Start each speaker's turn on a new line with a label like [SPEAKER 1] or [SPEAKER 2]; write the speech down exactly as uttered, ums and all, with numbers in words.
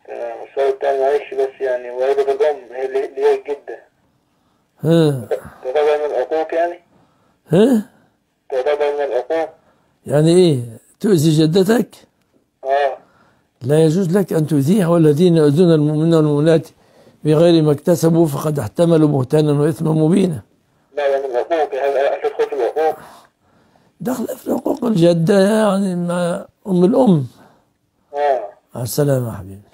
[SPEAKER 1] تمام. السؤال التاني معلش بس يعني، والدة الأم هي اللي اللي هي الجدة
[SPEAKER 2] ها
[SPEAKER 1] تعتبر من العقوق يعني؟
[SPEAKER 2] ها
[SPEAKER 1] تعتبر من العقوق؟
[SPEAKER 2] يعني إيه تؤذي جدتك؟
[SPEAKER 1] اه.
[SPEAKER 2] لا يجوز لك أن تؤذيها، والذين يؤذون المؤمنين والمؤمنات بغير ما اكتسبوا فقد احتملوا بهتانا وإثما مبينا.
[SPEAKER 1] لا يعني العقوق، هل تدخل في العقوق؟
[SPEAKER 2] دخل في حقوق الجدة يعني مع أم الأم.
[SPEAKER 1] اه.
[SPEAKER 2] مع السلامة يا حبيبي.